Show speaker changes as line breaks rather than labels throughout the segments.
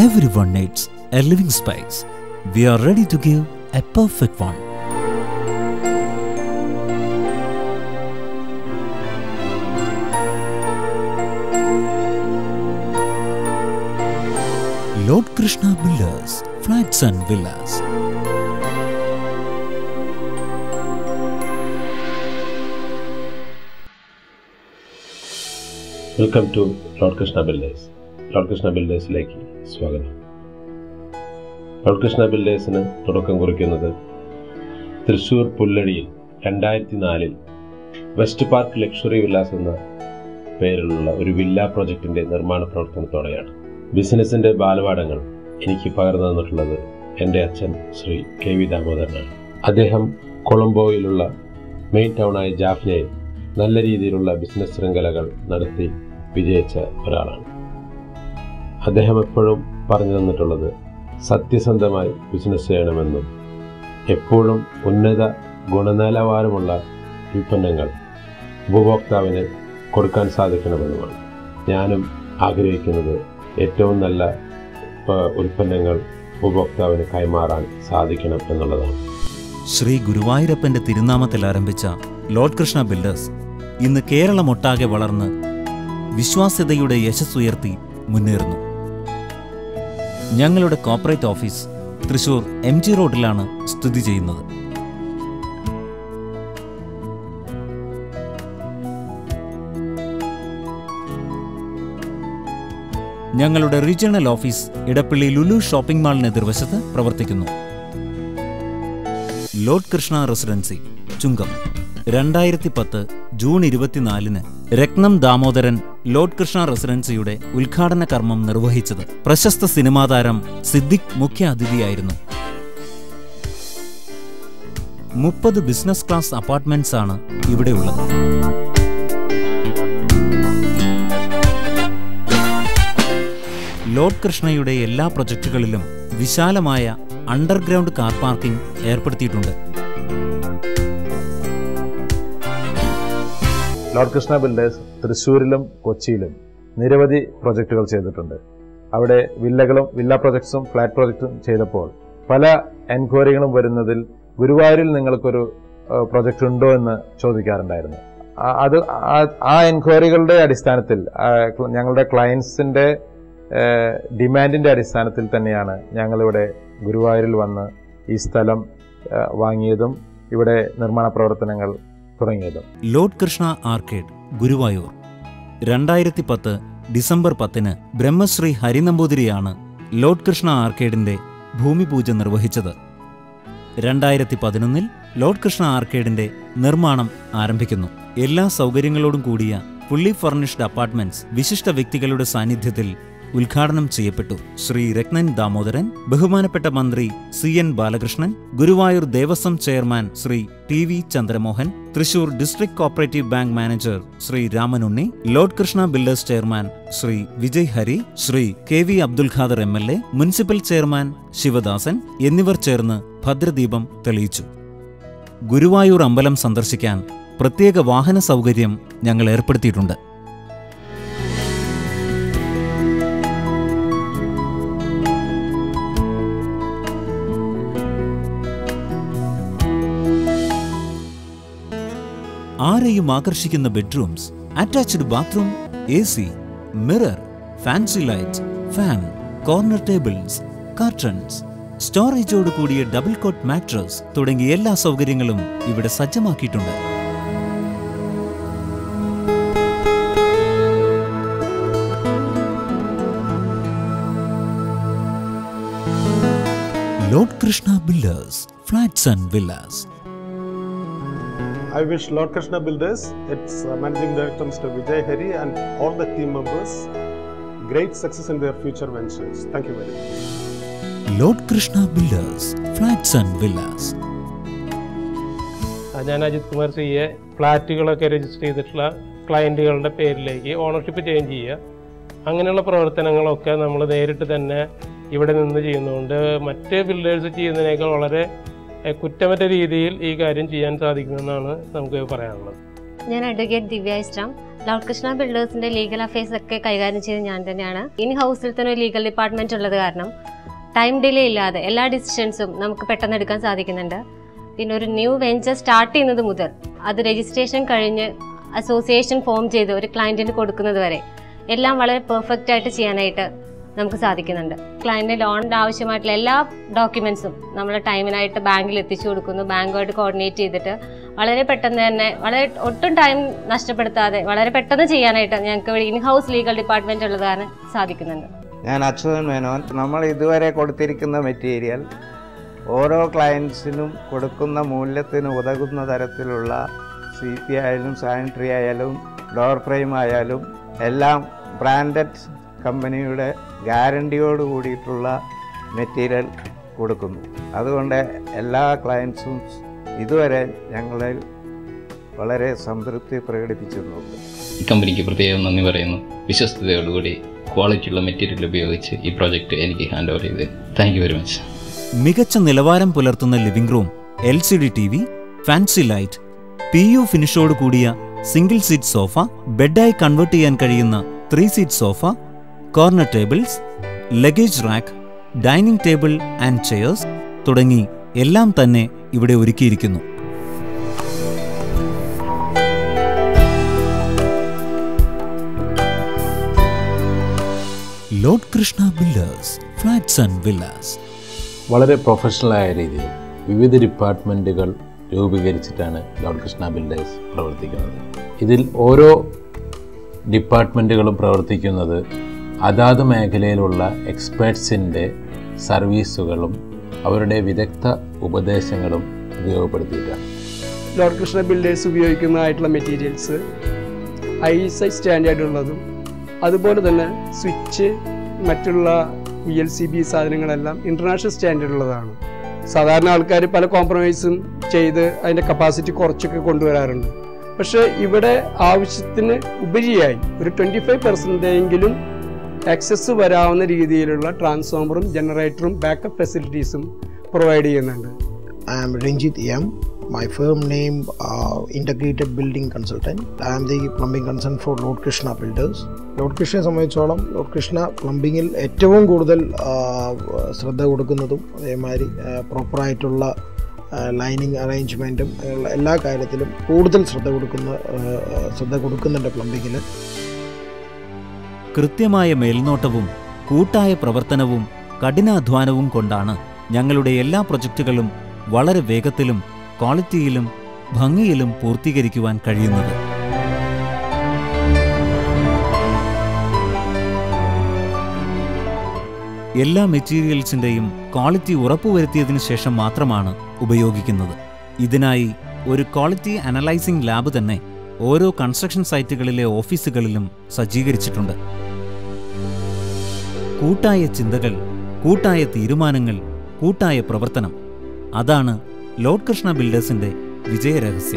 Everyone needs a living space. We are ready to give a perfect one. Lord Krishna Builders, Flats and Villas.
Welcome to Lord Krishna Builders. Lord Krishna ബിൽഡേഴ്സിലേക്ക് സ്വാഗതം. Lord Krishna ബിൽഡേഴ്സിന് തുടക്കം കുറിക്കുന്നത് തൃശ്ശൂർ പുല്ലഴിയിൽ 2004 West Park luxury villas എന്ന പേരിലുള്ള ഒരു villa പ്രോജക്റ്റിൻ്റെ നിർമ്മാണ പ്രവർത്തനത്തോടെയാണ്. ബിസിനസ്സിൻ്റെ ബാലപാഠങ്ങൾ എനിക്ക് പകർന്നു തന്നിട്ടുള്ളത് എൻ്റെ അച്ഛൻ ശ്രീ കെ വി ദാമോദരനാണ്. അദ്ദേഹം കൊളംബോയിലുള്ള മെയിൻ ടൗണായ ജാഫ്നയിൽ നല്ല രീതിയിലുള്ള ബിസിനസ് ശൃംഖലകൾ നടത്തി വിജയിച്ച ഒരാളാണ്. അദ്ദേഹം എപ്പോഴും പറഞ്ഞു തന്നിട്ടുള്ളത് സത്യസന്ധമായി ബിസിനസ് ചെയ്യണമെന്നും എപ്പോഴും ഉന്നത ഗുണനിലവാരമുള്ള ഉൽപ്പന്നങ്ങൾ ഉപഭോക്താവിന് കൊടുക്കാൻ സാധിക്കണമെന്നുമാണ്. ഞാനും ആഗ്രഹിക്കുന്നത് ഏറ്റവും നല്ല ഉൽപ്പന്നങ്ങൾ ഉപഭോക്താവിന് കൈമാറാൻ സാധിക്കണം എന്നുള്ളതാണ്.
ശ്രീ ഗുരുവായൂരപ്പൻ്റെ തിരുനാമത്തിൽ ആരംഭിച്ച ലോർഡ് കൃഷ്ണ ബിൽഡേഴ്സ് ഇന്ന് കേരളമൊട്ടാകെ വളർന്ന് വിശ്വാസ്യതയുടെ യശസ്സുയർത്തി മുന്നേറുന്നു. ഞങ്ങളുടെ കോർപ്പറേറ്റ് ഓഫീസ് തൃശൂർ MG റോഡിലാണ് സ്ഥിതി ചെയ്യുന്നത്. ഞങ്ങളുടെ regional office Edappally Lulu shopping മാളിന് എതിർവശത്ത് പ്രവർത്തിക്കുന്നു. Lord Krishna Residency Chungam 2010 June 24 Ratnam Damodaran Lord Krishna റെസിഡൻസിയുടെ ഉദ്ഘാടന കർമ്മം നിർവഹിച്ചത് പ്രശസ്ത സിനിമാതാരം സിദ്ദിഖ് മുഖ്യ അതിഥിയായിരുന്നു. 30 ബിസിനസ് ക്ലാസ് അപ്പാർട്ട്മെന്റ്സ് ആണ് ഇവിടെയുള്ളത്. ലോർഡ് കൃഷ്ണയുടെ എല്ലാ പ്രൊജക്ടുകളിലും വിശാലമായ അണ്ടർഗ്രൗണ്ട് കാർ പാർക്കിംഗ് ഏർപ്പെടുത്തിയിട്ടുണ്ട്.
ലോർഡ് കൃഷ്ണ ബിൽഡേഴ്സ് തൃശ്ശൂരിലും കൊച്ചിയിലും നിരവധി പ്രൊജക്റ്റുകൾ ചെയ്തിട്ടുണ്ട്. അവിടെ വില്ലകളും വില്ല പ്രൊജക്ട്സും ഫ്ലാറ്റ് പ്രൊജക്റ്റും ചെയ്തപ്പോൾ പല എൻക്വയറികളും വരുന്നതിൽ ഗുരുവായൂരിൽ നിങ്ങൾക്കൊരു പ്രൊജക്റ്റ് ഉണ്ടോ എന്ന് ചോദിക്കാറുണ്ടായിരുന്നു. അത് ആ എൻക്വയറികളുടെ അടിസ്ഥാനത്തിൽ ഞങ്ങളുടെ ക്ലയൻസിൻ്റെ ഡിമാൻഡിൻ്റെ അടിസ്ഥാനത്തിൽ തന്നെയാണ് ഞങ്ങളിവിടെ ഗുരുവായൂരിൽ വന്ന് ഈ സ്ഥലം വാങ്ങിയതും ഇവിടെ നിർമ്മാണ പ്രവർത്തനങ്ങൾ തുടങ്ങിയതും.
Lord Krishna Arcade Guruvayur 2010 December 10 Brahmashri ഹരിനമ്പൂതിരിയാണ് ലോർഡ് കൃഷ്ണ ആർക്കേഡിന്റെ ഭൂമിപൂജ നിർവഹിച്ചത്. 2011 ലോർഡ് കൃഷ്ണ ആർക്കേഡിന്റെ നിർമ്മാണം ആരംഭിക്കുന്നു. എല്ലാ സൗകര്യങ്ങളോടും കൂടിയ ഫുള്ളി ഫർണിഷ്ഡ് അപ്പാർട്ട്മെന്റ്സ് വിശിഷ്ട വ്യക്തികളുടെ സാന്നിധ്യത്തിൽ ഉദ്ഘാടനം ചെയ്യപ്പെട്ടു. ശ്രീ രത്നൻ ദാമോദരൻ, ബഹുമാനപ്പെട്ട മന്ത്രി CN Balakrishnan, Guruvayur Devaswom chairman Shri TV Chandramohan, Thrissur district cooperative bank manager Shri Ramanunni, Lord Krishna Builders chairman Shri Vijay Hari, Shri KV Abdul Khader MLA, municipal chairman Sivadasan എന്നിവർ ചേർന്ന് ഭദ്രദീപം തെളിയിച്ചു. ഗുരുവായൂർ അമ്പലം സന്ദർശിക്കാൻ പ്രത്യേക വാഹന സൗകര്യം ഞങ്ങൾ ഏർപ്പെടുത്തിയിട്ടുണ്ട്. ആരെയും ആകർഷിക്കുന്ന bedrooms, attached bathroom, AC, mirror, fancy light, fan, corner tables, curtains, സ്റ്റോറേജോട് കൂടിയ ഡബിൾ കോട്ട് മാട്രസ് തുടങ്ങിയ എല്ലാ സൗകര്യങ്ങളും ഇവിടെ സജ്ജമാക്കിയിട്ടുണ്ട്. Lord Krishna Builders, flats and villas.
I wish Lord Krishna Builders, its Managing Director Mr. Vijay Hari and all the team members great success in their future ventures. Thank you very much.
Lord Krishna Builders, Flats and Villas.
ഞാൻ Ajith Kumar CA. ഫ്ലാറ്റുകളൊക്കെ register ചെയ്തിട്ടുള്ള ക്ലയൻറ്റുകളുടെ പേരിലേക്ക് ownership change ചെയ്യുക, അങ്ങനെയുള്ള പ്രവർത്തനങ്ങളൊക്കെ നമ്മൾ നേരിട്ട് തന്നെ ഇവിടെ നിന്ന് ചെയ്യുന്നതുകൊണ്ട് മറ്റ് ബിൽഡേഴ്സ് ചെയ്യുന്നതിനേക്കാൾ വളരെ കുറ്റമറ്റ രീതിയിൽ ഈ കാര്യം ചെയ്യാൻ സാധിക്കുമെന്നാണ് നമുക്ക് പറയാനുള്ളത്.
ഞാൻ അഡ്വക്കേറ്റ് ദിവ്യ ഇസ്ലാം, ലോർഡ് കൃഷ്ണ ബിൽഡേഴ്സിന്റെ ലീഗൽ അഫയേഴ്സ് ഒക്കെ കൈകാര്യം ചെയ്ത് ഞാൻ തന്നെയാണ്. ഇൻ ഹൗസിൽ തന്നെ ഒരു ലീഗൽ ഡിപ്പാർട്ട്മെന്റ് ഉള്ളത് കാരണം ടൈം ഡിലേ ഇല്ലാതെ എല്ലാ ഡിസിഷൻസും നമുക്ക് പെട്ടെന്ന് എടുക്കാൻ സാധിക്കുന്നുണ്ട്. പിന്നെ ഒരു ന്യൂ വെഞ്ചർ സ്റ്റാർട്ട് ചെയ്യുന്നത് മുതൽ അത് രജിസ്ട്രേഷൻ കഴിഞ്ഞ് അസോസിയേഷൻ ഫോം ചെയ്ത് ഒരു ക്ലയൻറ്റിന് കൊടുക്കുന്നത് വരെ എല്ലാം വളരെ പെർഫെക്റ്റ് ആയിട്ട് ചെയ്യാനായിട്ട് നമുക്ക് സാധിക്കുന്നുണ്ട്. ക്ലയൻറ്റിന് ലോണിൻ്റെ ആവശ്യമായിട്ടുള്ള എല്ലാ ഡോക്യുമെൻസും നമ്മൾ ടൈമിനായിട്ട് ബാങ്കിൽ എത്തിച്ചു കൊടുക്കുന്നു. ബാങ്കുമായിട്ട് കോർഡിനേറ്റ് ചെയ്തിട്ട് വളരെ പെട്ടെന്ന് തന്നെ ഒട്ടും ടൈം നഷ്ടപ്പെടുത്താതെ വളരെ പെട്ടെന്ന് ചെയ്യാനായിട്ട് ഞങ്ങൾക്ക് ഇൻ ഹൗസ് ലീഗൽ ഡിപ്പാർട്ട്മെൻറ്റ് ഉള്ളത് കാരണം സാധിക്കുന്നുണ്ട്.
ഞാൻ അച്യുതൻ മേനോൻ. നമ്മൾ ഇതുവരെ കൊടുത്തിരിക്കുന്ന മെറ്റീരിയൽ ഓരോ ക്ലയൻസിനും കൊടുക്കുന്ന മൂല്യത്തിന് ഉതകുന്ന തരത്തിലുള്ള CP ആയാലും സാനിറ്ററി ആയാലും ഡോർ ഫ്രെയിം ആയാലും എല്ലാം ബ്രാൻഡഡ് കമ്പനിയുടെ ഗ്യാരണ്ടിയോട് കൂടിയിട്ടുള്ള മെറ്റീരിയൽ കൊടുക്കുന്നു. അതുകൊണ്ട് എല്ലാ ക്ലയൻസും ഇതുവരെ ഞങ്ങളെ വളരെ സംതൃപ്തി പ്രകടിപ്പിച്ചിട്ടുണ്ട്.
ഈ കമ്പനിക്ക് പ്രത്യേകം നന്ദി പറയുന്നു. വിശ്വസ്തയോടുകൂടി ക്വാളിറ്റിയുള്ള മെറ്റീരിയൽ ഉപയോഗിച്ച് ഈ പ്രോജക്റ്റ് എനിക്ക് ഹാൻഡ് ഓവർ ചെയ്ത് താങ്ക് യു വെരി മച്ച്.
മികച്ച നിലവാരം പുലർത്തുന്ന living room, LCD TV, fancy light, PU ഫിനിഷോട് കൂടിയ സിംഗിൾ സീറ്റ് സോഫ, ബെഡായി കൺവേർട്ട് ചെയ്യാൻ കഴിയുന്ന 3 seat sofa, corner tables, luggage rack, dining table and chairs തുടങ്ങി എല്ലാം തന്നെ ഇവിടെ ഒരുക്കിയിരിക്കുന്നു. Lord Krishna Builders, flats and villas.
വളരെ പ്രൊഫഷണലായ രീതിയിൽ വിവിധ ഡിപ്പാർട്ട്മെൻറ്റുകൾ രൂപീകരിച്ചിട്ടാണ് ലോർഡ് കൃഷ്ണ ബിൽഡേഴ്സ് പ്രവർത്തിക്കുന്നത്. ഇതിൽ ഓരോ ഡിപ്പാർട്ട്മെൻറ്റുകളും പ്രവർത്തിക്കുന്നത് അതാത് മേഖലയിലുള്ള എക്സ്പേർട്സിൻ്റെ സർവീസുകളും അവരുടെ വിദഗ്ധ ഉപദേശങ്ങളും ഉപയോഗപ്പെടുത്തിയിട്ടാണ്.
ലോർഡ് കൃഷ്ണ ബിൽഡേഴ്സ് ഉപയോഗിക്കുന്നതായിട്ടുള്ള മെറ്റീരിയൽസ് ISI സ്റ്റാൻഡേർഡ് ഉള്ളതും അതുപോലെ തന്നെ സ്വിച്ച് മറ്റുള്ള VLCB സാധനങ്ങളെല്ലാം ഇൻ്റർനാഷണൽ സ്റ്റാൻഡേർഡ് ഉള്ളതാണ്. സാധാരണ ആൾക്കാർ പല കോംപ്രമൈസും ചെയ്ത് അതിൻ്റെ കപ്പാസിറ്റി കുറച്ചൊക്കെ കൊണ്ടുവരാറുണ്ട്. പക്ഷേ ഇവിടെ ആവശ്യത്തിന് ഉപരിയായി ഒരു 25% ആക്സസ് വരാവുന്ന രീതിയിലുള്ള ട്രാൻസ്ഫോമറും ജനറേറ്ററും ബാക്കപ്പ് ഫെസിലിറ്റീസും പ്രൊവൈഡ് ചെയ്യുന്നുണ്ട്.
I am Ranjit M. My firm name Integrated Building Consultant. I am the plumbing consultant for Lord Krishna Builders. Lord കൃഷ്ണയെ സംബന്ധിച്ചോളം ലോർഡ് കൃഷ്ണ പ്ലംബിങ്ങിൽ ഏറ്റവും കൂടുതൽ ശ്രദ്ധ കൊടുക്കുന്നതും അതേമാതിരി പ്രോപ്പറായിട്ടുള്ള ലൈനിങ് അറേഞ്ച്മെൻറ്റും എല്ലാ കാര്യത്തിലും കൂടുതൽ ശ്രദ്ധ കൊടുക്കുന്നുണ്ട് പ്ലംബിങ്ങിൽ.
കൃത്യമായ മേൽനോട്ടവും കൂട്ടായ പ്രവർത്തനവും കഠിനാധ്വാനവും കൊണ്ടാണ് ഞങ്ങളുടെ എല്ലാ പ്രൊജക്റ്റുകളും വളരെ വേഗത്തിലും ക്വാളിറ്റിയിലും ഭംഗിയിലും പൂർത്തീകരിക്കുവാൻ കഴിയുന്നത്. എല്ലാ മെറ്റീരിയൽസിൻ്റെയും ക്വാളിറ്റി ഉറപ്പുവരുത്തിയതിനു ശേഷം മാത്രമാണ് ഉപയോഗിക്കുന്നത്. ഇതിനായി ഒരു ക്വാളിറ്റി അനലൈസിംഗ് ലാബ് തന്നെ ഓരോ കൺസ്ട്രക്ഷൻ സൈറ്റുകളിലെ ഓഫീസുകളിലും സജ്ജീകരിച്ചിട്ടുണ്ട്. കൂട്ടായ ചിന്തകൾ, കൂട്ടായ തീരുമാനങ്ങൾ, കൂട്ടായ പ്രവർത്തനം, അതാണ് ലോർഡ് കൃഷ്ണ ബിൽഡേഴ്സിന്റെ വിജയരഹസ്യം.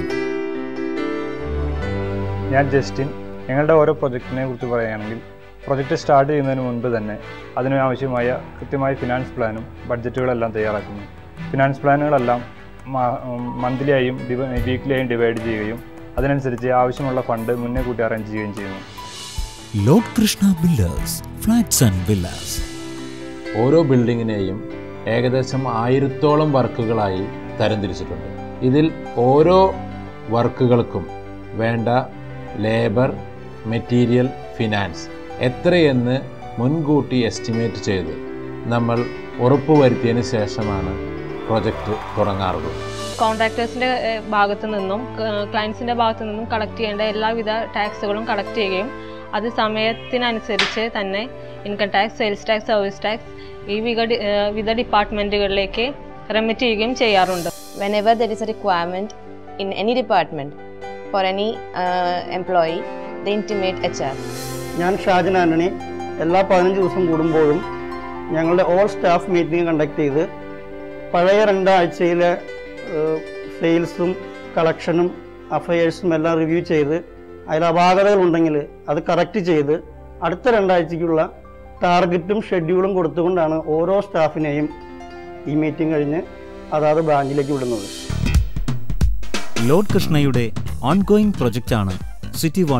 ഞാൻ ജസ്റ്റിൻ. ഞങ്ങളുടെ ഓരോ പ്രൊജക്റ്റിനെ കുറിച്ച് പറയുകയാണെങ്കിൽ പ്രൊജക്റ്റ് സ്റ്റാർട്ട് ചെയ്യുന്നതിന് മുൻപ് തന്നെ അതിന് ആവശ്യമായ കൃത്യമായ ഫിനാൻസ് പ്ലാനും ബഡ്ജറ്റുകളെല്ലാം തയ്യാറാക്കുന്നു. ഫിനാൻസ് പ്ലാനുകളെല്ലാം മന്ത്ലിയായും വീക്ക്ലിയായും ഡിവൈഡ് ചെയ്യുകയും അതിനനുസരിച്ച് ആവശ്യമുള്ള ഫണ്ട് മുന്നേ കൂട്ടി അറേഞ്ച് ചെയ്യുകയും ചെയ്യുന്നു.
Lord Krishna Builders, flats and villas.
ഓരോ ബിൽഡിങ്ങിനെയും ഏകദേശം 1000ഓളം വർക്കുകളായി തരംതിരിച്ചിട്ടുണ്ട്. ഇതിൽ ഓരോ വർക്കുകൾക്കും വേണ്ട ലേബർ, മെറ്റീരിയൽ, ഫിനാൻസ് എത്രയെന്ന് മുൻകൂട്ടി എസ്റ്റിമേറ്റ് ചെയ്ത് നമ്മൾ ഉറപ്പുവരുത്തിയതിന് ശേഷമാണ് പ്രൊജക്റ്റ് തുടങ്ങാറുള്ളത്.
കോൺട്രാക്ടേഴ്സിൻ്റെ ഭാഗത്തു നിന്നും ക്ലയൻസിൻ്റെ ഭാഗത്തു നിന്നും കളക്ട് ചെയ്യേണ്ട എല്ലാവിധ ടാക്സുകളും കളക്ട് ചെയ്യുകയും അത് സമയത്തിനനുസരിച്ച് തന്നെ income tax, sales tax, service tax ഈ വിവിധ ഡിപ്പാർട്ട്മെൻറ്റുകളിലേക്ക് റെമിറ്റ് ചെയ്യുകയും ചെയ്യാറുണ്ട്.
Whenever there is a requirement in any department for any employee, they intimate HR.
ഞാൻ ഷാജൻ ആന്റണി. എല്ലാ 15 ദിവസം കൂടുമ്പോഴും ഞങ്ങളുടെ ഓൾ സ്റ്റാഫ് മീറ്റിംഗ് കണ്ടക്ട് ചെയ്ത് പഴയ 2 ആഴ്ചയിലെ സെയിൽസും കളക്ഷനും അഫയേഴ്സും എല്ലാം റിവ്യൂ ചെയ്ത് അതിൽ അപാകതകളുണ്ടെങ്കിൽ അത് കറക്റ്റ് ചെയ്ത് അടുത്ത 2 ആഴ്ചയ്ക്കുള്ള ടാർഗറ്റും ഷെഡ്യൂളും കൊടുത്തുകൊണ്ടാണ് ഓരോ സ്റ്റാഫിനെയും ഈ മീറ്റിംഗ് കഴിഞ്ഞ് അതാത് ബ്രാഞ്ചിലേക്ക് വിടുന്നത്.
ലോർഡ് കൃഷ്ണയുടെ ഓൺഗോയിങ് പ്രൊജക്റ്റാണ് സിറ്റി വാട്ടർ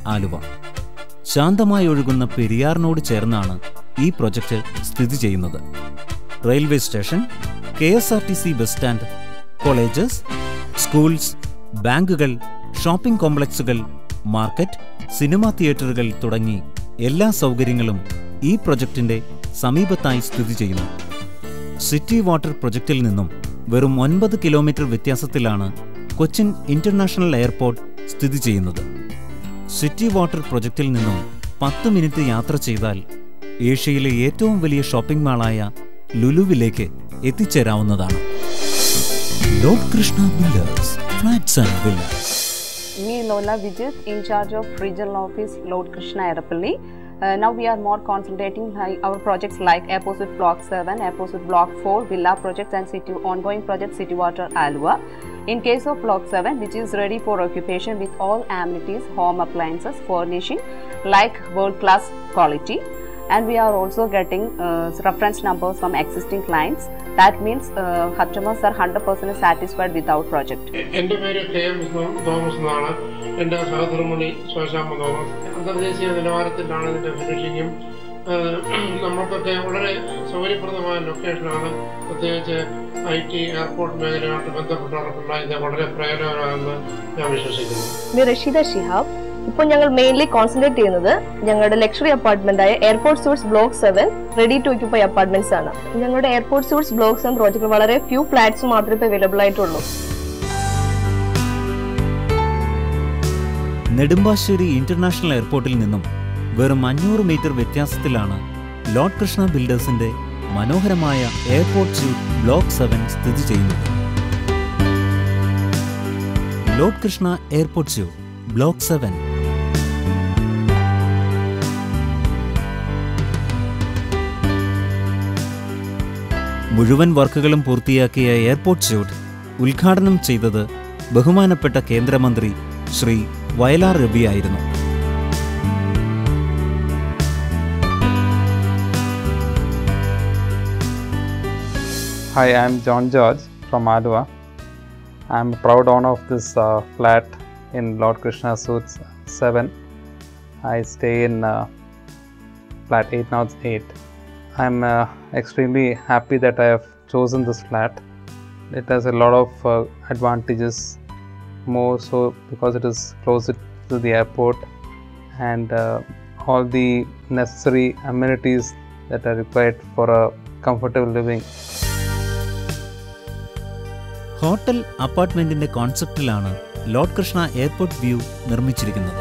ആലുവ. ശാന്തമായി ഒഴുകുന്ന പെരിയാറിനോട് ചേർന്നാണ് ഈ പ്രൊജക്റ്റ് സ്ഥിതി ചെയ്യുന്നത്. Railway station, KSRTC bus stand, colleges, schools, ബാങ്കുകൾ, ഷോപ്പിംഗ് കോംപ്ലക്സുകൾ, മാർക്കറ്റ്, സിനിമാ തിയേറ്ററുകൾ തുടങ്ങി എല്ലാ സൗകര്യങ്ങളും ഈ പ്രൊജക്റ്റിന്റെ സമീപത്തായി സ്ഥിതി ചെയ്യുന്നു. സിറ്റി വാട്ടർ പ്രൊജക്റ്റിൽ നിന്നും വെറും 9 കിലോമീറ്റർ വ്യത്യാസത്തിലാണ് കൊച്ചിൻ ഇന്റർനാഷണൽ എയർപോർട്ട് സ്ഥിതി ചെയ്യുന്നത്. സിറ്റി വാട്ടർ പ്രൊജക്റ്റിൽ നിന്നും 10 മിനിറ്റ് യാത്ര ചെയ്താൽ ഏഷ്യയിലെ ഏറ്റവും വലിയ ഷോപ്പിംഗ് മാളായ ലുലുവിലേക്ക് എത്തിച്ചേരാവുന്നതാണ്. Lord Krishna Builders, flats and villas.
Me, Lola Vijit, in charge of Regional Office, Lord Krishna Erapalli. Now we are more concentrating our projects like Airport Suite Block 7, Airport Suite Block 4, Villa projects and city ongoing project City Water Aluva. In case of Block 7, which is ready for occupation with all amenities, home appliances, furnishing like world-class quality. And we are also getting reference numbers from existing clients. That means customers are 100% satisfied with our project.
എൻ്റെ പേര് KM Thomas എന്നാണ്. എൻ്റെ സഹധർമ്മിണി Shoshamma Thomas. അന്തർദേശീയ നിലവാരത്തിലാണ് ഇതിൻ്റെ ഫിനിഷിങ്ങും. നമുക്കൊക്കെ വളരെ സൗകര്യപ്രദമായ ലൊക്കേഷനാണ്. പ്രത്യേകിച്ച് IT എയർപോർട്ട് മേഖലയുമായിട്ട് ബന്ധപ്പെട്ടവർക്കുള്ള ഇത് വളരെ പ്രയോജനകരമാണെന്ന് ഞാൻ വിശ്വസിക്കുന്നു.
റഷീദ ഷിഹാബ്. ഇപ്പോൾ ഞങ്ങൾ മെയിൻലി കോൺസെൻട്രേറ്റ് ചെയ്യുന്നത് ഞങ്ങളുടെ ലക്ഷറി അപ്പാർട്ട്മെന്റ് ആയ airport suites block 7 ready to occupy apartments ആണ്. ഞങ്ങളുടെ എയർപോർട്ട് സൂട്ട്സ് ബ്ലോക്ക് 7 പ്രോജക്റ്റ് വളരെ ഫ്യൂ ഫ്ലാറ്റ്സ് മാത്രമേ ഇപ്പോൾ അവൈലബിൾ ആയിട്ടുള്ളൂ.
നെടുമ്പാശ്ശേരി ഇന്റർനാഷണൽ എയർപോർട്ടിൽ നിന്നും വെറും 500 മീറ്റർ വ്യത്യാസത്തിലാണ് ലോർഡ് കൃഷ്ണ ബിൽഡേഴ്സിന്റെ മനോഹരമായ എയർപോർട്ട് സ്യൂട്ട് ബ്ലോക്ക് 7 സ്ഥിതി ചെയ്യുന്നത്. Lord Krishna airport suite block 7. മുഴുവൻ വർക്കുകളും പൂർത്തിയാക്കിയ എയർപോർട്ട് സ്യൂട്ട് ഉദ്ഘാടനം ചെയ്തത് ബഹുമാനപ്പെട്ട കേന്ദ്രമന്ത്രി ശ്രീ വയലാർ രവി ആയിരുന്നു.
Hi, I am John George from Aluva. I am a proud owner of this flat in Lord Krishna Suites 7. I stay in flat 808. I am extremely happy that I have chosen this flat. It has a lot of advantages, more so because it is closer to the airport and all the necessary amenities that are required for a comfortable living.
Hotel അപ്പാർട്ട്മെന്റിന്റെ കോൺസെപ്റ്റിലാണ് Lord Krishna airport view നിർമ്മിച്ചിരിക്കുന്നത്.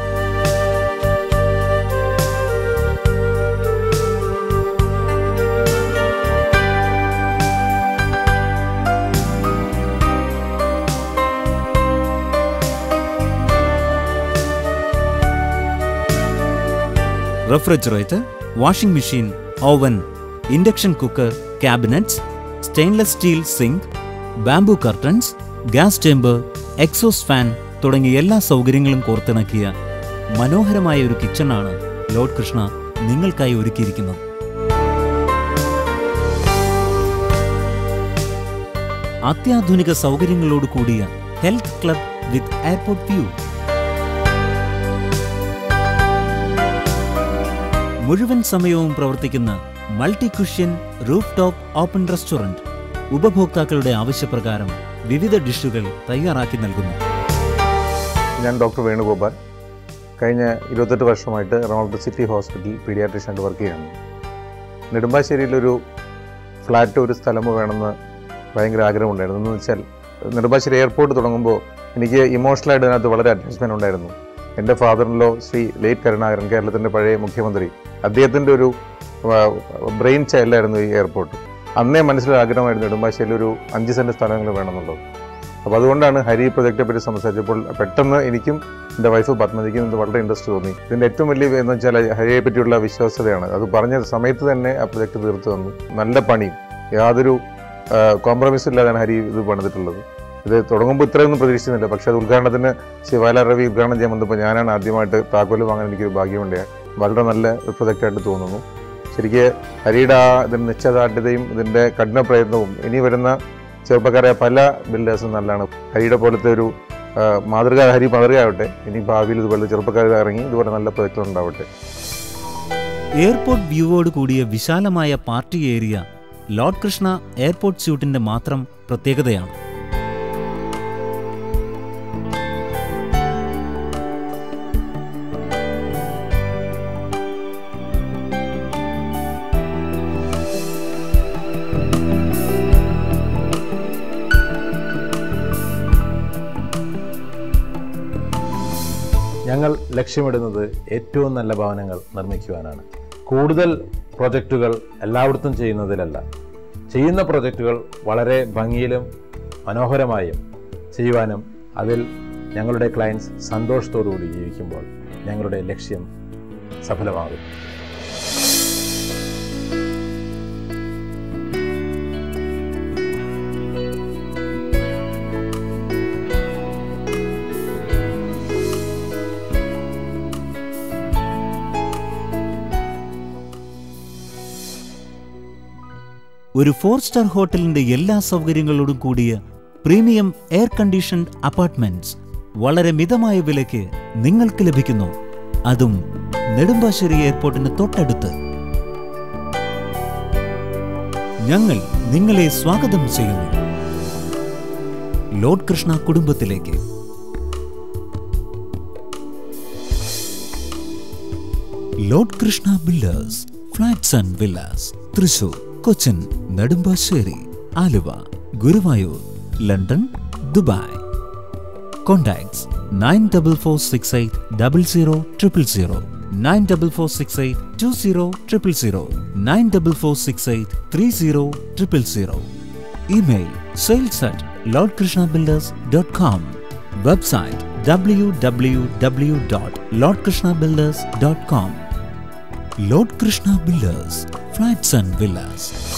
Refrigerator, washing machine, oven, induction cooker, cabinets, stainless steel sink, bamboo curtains, gas chamber, exhaust fan തുടങ്ങിയ എല്ലാ സൗകര്യങ്ങളും കോർത്തിണക്കിയ മനോഹരമായ ഒരു കിച്ചണാണ് Lord Krishna നിങ്ങൾക്കായി ഒരുക്കിയിരിക്കുന്നത്. അത്യാധുനിക സൗകര്യങ്ങളോട് കൂടിയ health club with airport view. മുഴുവൻ സമയവും പ്രവർത്തിക്കുന്ന multi cuisine roof top open restaurant ഉപഭോക്താക്കളുടെ ആവശ്യപ്രകാരം വിവിധ ഡിഷുകൾ തയ്യാറാക്കി നൽകുന്നു.
ഞാൻ ഡോക്ടർ വേണുഗോപാൽ. കഴിഞ്ഞ 28 വർഷമായിട്ട് എറണാകുളത്ത് സിറ്റി ഹോസ്പിറ്റൽ പീഡിയാട്രീഷ്യനായിട്ട് വർക്ക് ചെയ്യുന്നു. നെടുമ്പാശ്ശേരിയിലൊരു ഫ്ലാറ്റ്, ഒരു സ്ഥലമോ വേണമെന്ന് ഭയങ്കര ആഗ്രഹമുണ്ടായിരുന്നു. എന്ന് വെച്ചാൽ നെടുമ്പാശ്ശേരി എയർപോർട്ട് തുടങ്ങുമ്പോൾ എനിക്ക് ഇമോഷണലായിട്ട് അതിനകത്ത് വളരെ അറ്റാച്ച്മെൻറ്റ് ഉണ്ടായിരുന്നു. എൻ്റെ ഫാദറിലോ ശ്രീ ലേറ്റ് കരുണാകരൻ, കേരളത്തിൻ്റെ പഴയ മുഖ്യമന്ത്രി, അദ്ദേഹത്തിൻ്റെ ഒരു ബ്രെയിൻ ചൈൽഡായിരുന്നു ഈ എയർപോർട്ട്. അന്നേ മനസ്സിലൊരു ആഗ്രഹമായിരുന്നു നെടുമ്പാശ്ശേരിയിൽ ഒരു 5 സെൻറ്റ് സ്ഥലങ്ങൾ വേണമെന്നുള്ളത്. അപ്പോൾ അതുകൊണ്ടാണ് ഹരി പ്രൊജക്റ്റിനെ പറ്റി സംസാരിച്ചപ്പോൾ പെട്ടെന്ന് എനിക്കും എൻ്റെ വൈഫ് പത്മജിക്കും ഇത് വളരെ ഇൻട്രസ്റ്റ് തോന്നി. ഇതിൻ്റെ ഏറ്റവും വലിയ എന്ന് വെച്ചാൽ ഹരിയെ പറ്റിയുള്ള വിശ്വാസ്യതയാണ്. അത് പറഞ്ഞ സമയത്ത് തന്നെ ആ പ്രൊജക്റ്റ് തീർത്തു തന്നു. നല്ല പണിയും യാതൊരു കോംപ്രമൈസും ഇല്ലാതാണ് ഹരി ഇത് പണിതിട്ടുള്ളത്. ഇത് തുടങ്ങുമ്പോൾ ഇത്രയൊന്നും പ്രതീക്ഷിക്കുന്നില്ല. പക്ഷേ അത് ഉദ്ഘാടനത്തിന് വയലാർ രവി ഉദ്ഘാടനം ചെയ്യാൻ വന്നപ്പോൾ ഞാനാണ് ആദ്യമായിട്ട് താക്കോല് വാങ്ങാൻ എനിക്കൊരു ഭാഗ്യമുണ്ടായി. വളരെ നല്ല ഒരു പ്രൊജക്റ്റായിട്ട് തോന്നുന്നു. ശരിക്ക് ഹരിയുടെ ഇതിൻ്റെ നിശ്ചയദാർഢ്യതയും ഇതിൻ്റെ കഠിന പ്രയത്നവും ഇനി വരുന്ന ചെറുപ്പക്കാരായ പല ബിൽഡേഴ്സും നല്ലതാണ്. ഹരിയുടെ പോലത്തെ ഒരു മാതൃകയാവട്ടെ. ഇനി ഭാവിയിൽ ഇതുപോലെ ചെറുപ്പക്കാർ ഇറങ്ങി ഇതുപോലെ നല്ല പ്രൊജക്റ്റുകൾ ഉണ്ടാവട്ടെ.
എയർപോർട്ട് വ്യൂവോട് കൂടിയ വിശാലമായ party area Lord Krishna airport സ്യൂട്ടിന്റെ മാത്രം പ്രത്യേകതയാണ്.
ഞങ്ങൾ ലക്ഷ്യമിടുന്നത് ഏറ്റവും നല്ല ഭവനങ്ങൾ നിർമ്മിക്കുവാനാണ്. കൂടുതൽ പ്രൊജക്റ്റുകൾ എല്ലായിടത്തും ചെയ്യുന്നതിലല്ല, ചെയ്യുന്ന പ്രൊജക്റ്റുകൾ വളരെ ഭംഗിയിലും മനോഹരമായും ചെയ്യുവാനും അതിൽ ഞങ്ങളുടെ ക്ലയൻസ് സന്തോഷത്തോടുകൂടി ജീവിക്കുമ്പോൾ ഞങ്ങളുടെ ലക്ഷ്യം സഫലമാകും.
ഒരു 4-സ്റ്റാർ ഹോട്ടലിന്റെ എല്ലാ സൗകര്യങ്ങളോടും കൂടിയ പ്രീമിയം എയർ കണ്ടീഷൻഡ് അപ്പാർട്ട്മെന്റ്സ് വളരെ മിതമായ വിലയ്ക്ക് നിങ്ങൾക്ക് ലഭിക്കുന്നു. അതും നെടുമ്പാശ്ശേരി എയർപോർട്ടിന് തൊട്ടടുത്ത്. ഞങ്ങൾ നിങ്ങളെ സ്വാഗതം ചെയ്യുന്നു ലോർഡ് കൃഷ്ണ കുടുംബത്തിലേക്ക്. Lord Krishna Builders, flats and villas, Thrissur, Cochin, Nedumbassery, Aluva, Guruvayur, London, Dubai. Contacts 9446800000, 9446820000, 9446830000. Email sales@lordkrishnabuilders.com. Website www.lordkrishnabuilders.com. Lord Krishna Builders, Flats and Villas.